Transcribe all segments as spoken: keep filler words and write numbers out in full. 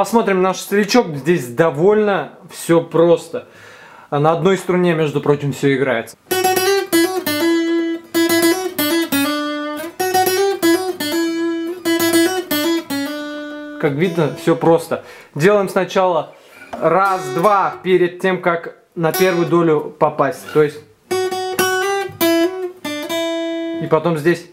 Посмотрим наш старичок. Здесь довольно все просто. На одной струне, между прочим, все играется. Как видно, все просто. Делаем сначала раз-два перед тем, как на первую долю попасть. То есть... И потом здесь...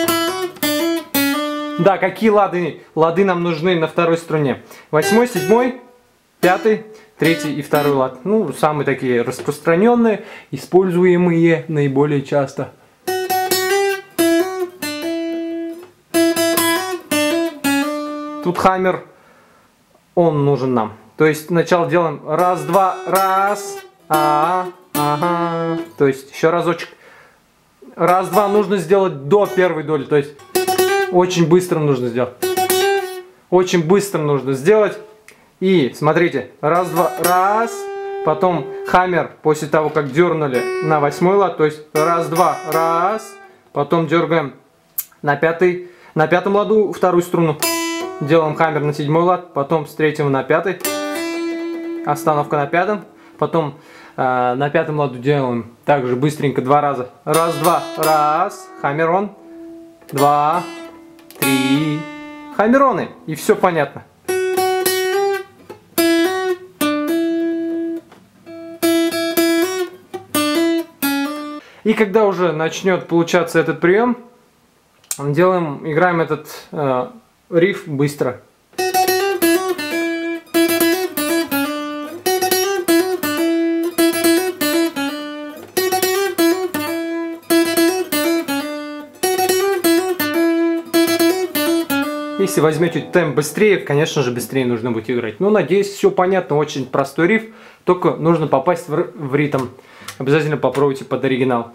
Да, какие лады? Лады нам нужны на второй струне. Восьмой, седьмой, пятый, третий и второй лад. Ну, самые такие распространенные, используемые наиболее часто. Тут хаммер, он нужен нам. То есть сначала делаем раз, два, раз, а, ага. То есть еще разочек. Раз, два нужно сделать до первой доли. То есть очень быстро нужно сделать. Очень быстро нужно сделать. И смотрите, раз, два, раз. Потом хаммер после того, как дернули на восьмой лад. То есть раз, два, раз. Потом дергаем на пятый, на пятом ладу вторую струну. Делаем хаммер на седьмой лад, потом с третьего на пятый, остановка на пятом, потом э, на пятом ладу делаем также быстренько два раза. Раз, два, раз, хаммерон, два, три, хаммероны, и все понятно. И когда уже начнет получаться этот прием, делаем, играем этот э, риф быстро. Если возьмете темп быстрее, конечно же, быстрее нужно будет играть. Ну, надеюсь, все понятно. Очень простой риф, только нужно попасть в, в ритм. Обязательно попробуйте под оригинал.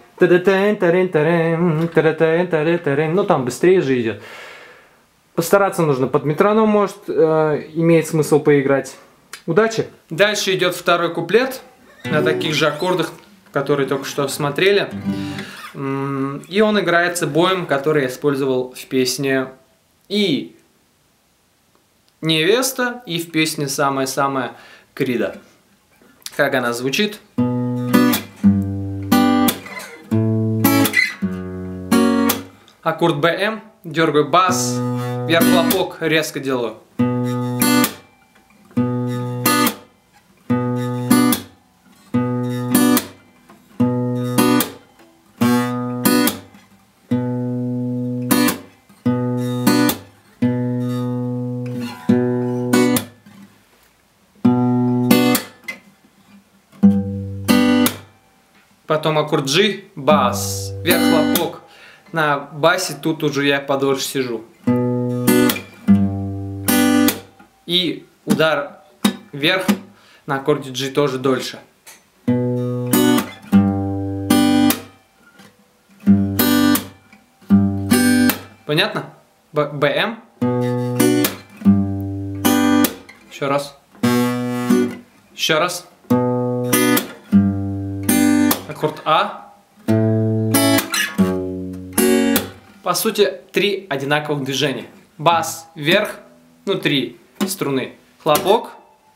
Ну, там быстрее же идет. Постараться нужно под метроном, может, э, имеет смысл поиграть. Удачи! Дальше идет второй куплет на таких же аккордах, которые только что смотрели. И он играется боем, который я использовал в песне и «Невеста», и в песне «Самая-самая Крида». Как она звучит? Аккорд БМ, дергаю бас, вверх хлопок, резко делаю. Потом аккорд G, бас, вверх хлопок. На басе тут уже я подольше сижу. И удар вверх на аккорде G тоже дольше. Понятно? БМ. Еще раз. Еще раз. Аккорд А. По сути, три одинаковых движения. Бас вверх, ну три струны. Хлопок.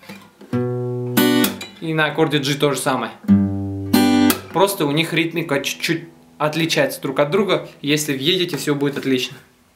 И на аккорде G то же самое. Просто у них ритмика чуть-чуть отличается друг от друга. Если въедете, все будет отлично.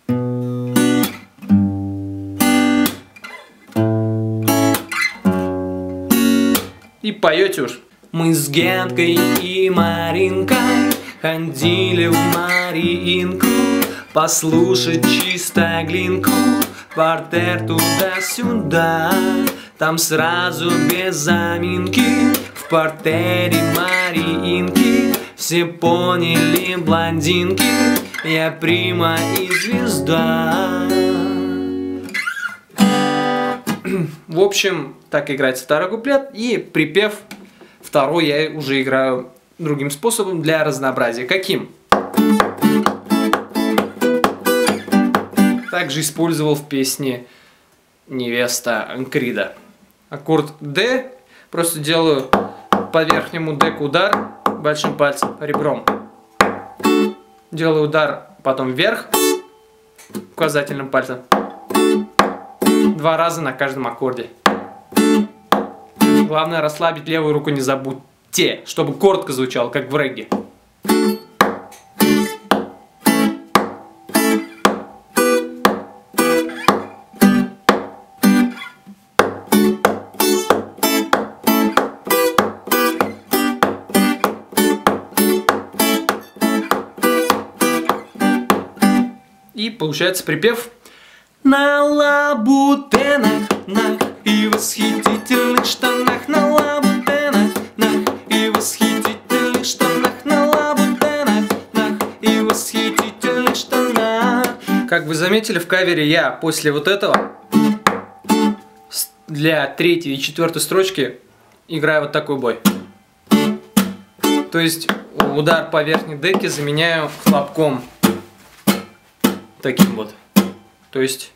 И поете уж. Мы с Генкой и Маринкой ходили в Мариинку послушать чисто глинку, партер туда-сюда. Там сразу без заминки в партере Мариинки все поняли, блондинки, я прима и звезда. В общем, так играется второй куплет, и припев второй я уже играю другим способом для разнообразия. Каким? Также использовал в песне «Невеста» Крида. Аккорд D, просто делаю по верхнему деку удар большим пальцем, ребром. Делаю удар, потом вверх, указательным пальцем. Два раза на каждом аккорде. Главное, расслабить левую руку не забудьте, чтобы коротко звучало, как в регге. И получается припев. На лабутенах, нах, и восхитительных штанах, на лабутенах, нах, и восхитительных штанах, на лабутенах, нах, и восхитительных штанах. Как вы заметили, в кавере я после вот этого для третьей и четвертой строчки играю вот такой бой. То есть удар по верхней деке заменяю хлопком. Таким вот. То есть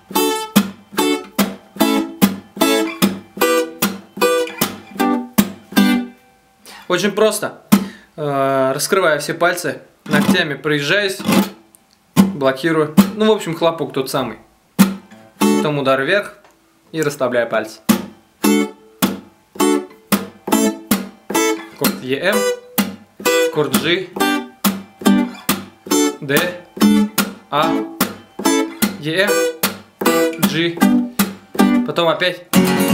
очень просто. Э, раскрываю все пальцы, ногтями проезжаюсь, блокирую. Ну, в общем, хлопок тот самый. Потом удар вверх и расслабляю пальцы. Аккорд Е М, аккорд G, D, А, Е М, G. Потом опять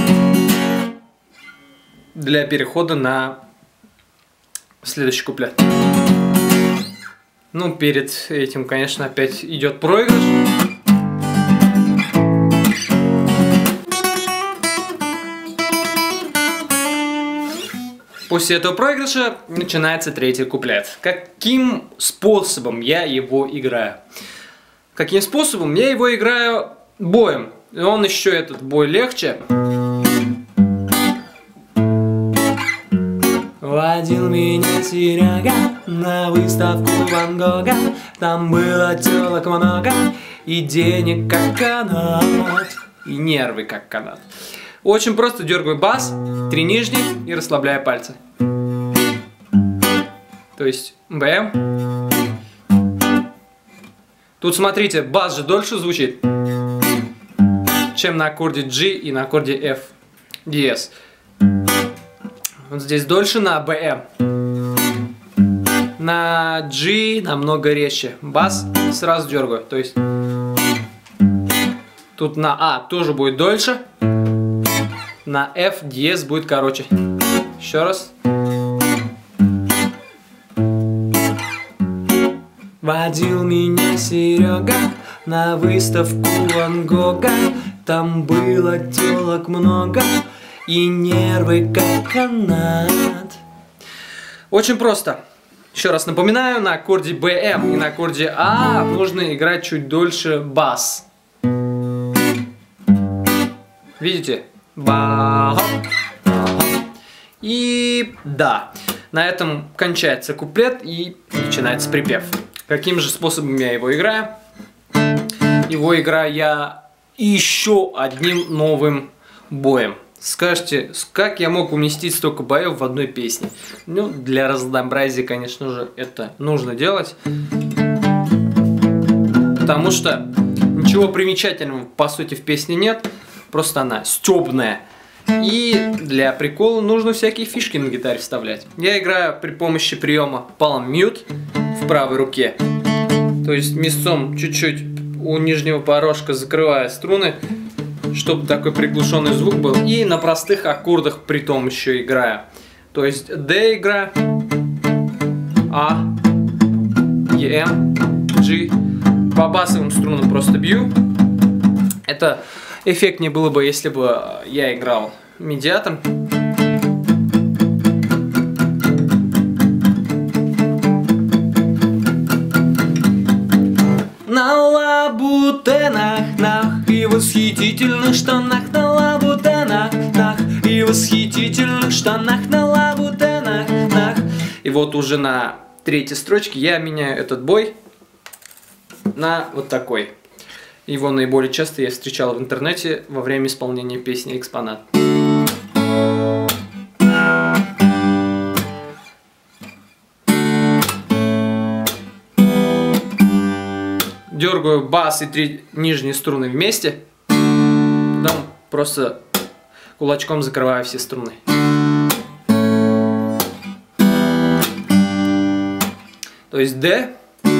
для перехода на следующий куплет. Ну, перед этим, конечно, опять идет проигрыш. После этого проигрыша начинается третий куплет. Каким способом я его играю? Каким способом? Я его играю боем. И он еще этот бой легче. Водил меня Серега на выставку Ван Гога. Там было телок много, и денег как канат, и нервы как канат. Очень просто дергаю бас, три нижних и расслабляю пальцы. То есть БМ. Тут смотрите, бас же дольше звучит, чем на аккорде G и на аккорде F диез. Вот здесь дольше на БМ. На G намного резче. Бас сразу дергаю. То есть тут на А тоже будет дольше. На F диез будет короче. Еще раз. Водил меня Серега на выставку Ван Гога. Там было телок много, и нервы как канат. Очень просто. Еще раз напоминаю, на аккорде БМ и на аккорде А нужно играть чуть дольше бас. Видите? Ба. И да, на этом кончается куплет и начинается припев. Каким же способом я его играю? Его играю я еще одним новым боем. Скажите, как я мог уместить столько боев в одной песне? Ну, для разнообразия, конечно же, это нужно делать. Потому что ничего примечательного, по сути, в песне нет. Просто она стёбная. И для прикола нужно всякие фишки на гитаре вставлять. Я играю при помощи приема Palm Mute в правой руке. То есть мясцом чуть-чуть у нижнего порожка закрывая струны, чтобы такой приглушенный звук был. И на простых аккордах при том еще играю. То есть D игра, А, Е М, G. По басовым струнам просто бью. Это эффектнее было бы, если бы я играл медиатором. На лабутенах, нах, и восхитительных штанах, на лабутенах, нах, и восхитительных штанах, на лабутенах, нах. И вот уже на третьей строчке я меняю этот бой на вот такой. Его наиболее часто я встречал в интернете во время исполнения песни «Экспонат». Дергаю бас и три нижние струны вместе. Потом просто кулачком закрываю все струны. То есть D,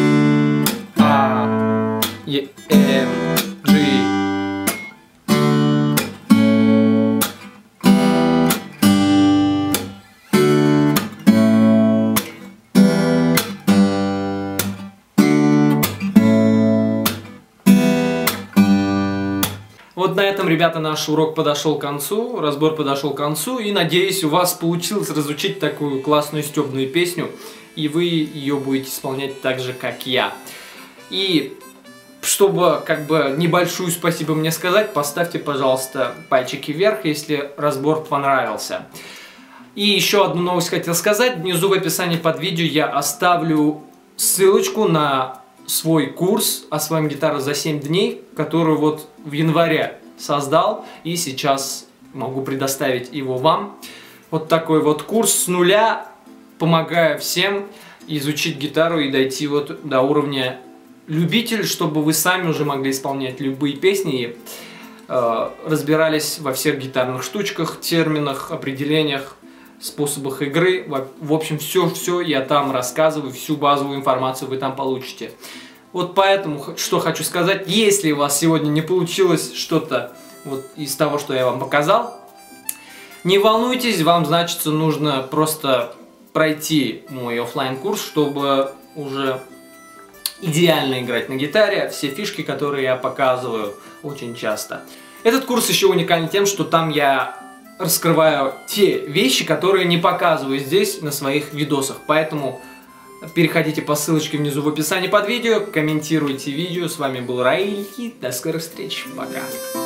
A, E, M, G. Вот на этом, ребята, наш урок подошел к концу, разбор подошел к концу, и надеюсь, у вас получилось разучить такую классную стёбную песню, и вы ее будете исполнять так же, как я. И чтобы как бы небольшую спасибо мне сказать, поставьте, пожалуйста, пальчики вверх, если разбор понравился. И еще одну новость хотел сказать. Внизу в описании под видео я оставлю ссылочку на свой курс «Освоим гитару за семь дней», который вот в январе создал, и сейчас могу предоставить его вам. Вот такой вот курс с нуля, помогая всем изучить гитару и дойти вот до уровня любитель, чтобы вы сами уже могли исполнять любые песни и э, разбирались во всех гитарных штучках, терминах, определениях, способах игры. В, в общем, все-все я там рассказываю, всю базовую информацию вы там получите. Вот поэтому, что хочу сказать, если у вас сегодня не получилось что-то вот из того, что я вам показал, не волнуйтесь, вам, значит, нужно просто пройти мой офлайн курс, чтобы уже идеально играть на гитаре, все фишки, которые я показываю очень часто. Этот курс еще уникален тем, что там я раскрываю те вещи, которые не показываю здесь на своих видосах. Поэтому переходите по ссылочке внизу в описании под видео, комментируйте видео. С вами был Раиль, и до скорых встреч. Пока.